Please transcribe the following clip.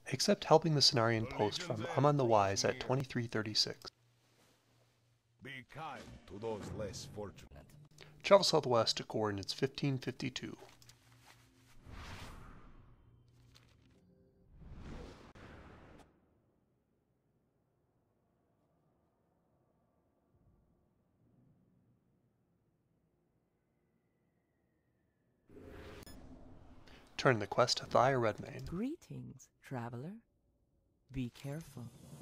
Accept helping the Cenarion post from AMAAN the Wise at 2336. Be kind to those less fortunate. Travel southwest to coordinates 1552. Turn the quest to THIAH REDMANE. Greetings, traveler. Be careful.